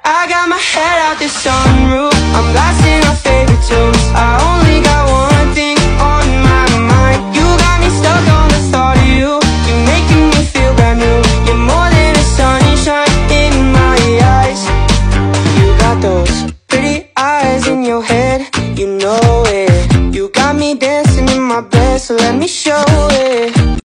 I got my head out the sunroof, I'm blasting our favorite tunes. I only got one thing on my mind. You got me stuck on the thought of you. You're making me feel brand new. You're more than a sunshine in my eyes. You got those pretty eyes in your head, you know it. You got me dancing in my bed, so let me show it.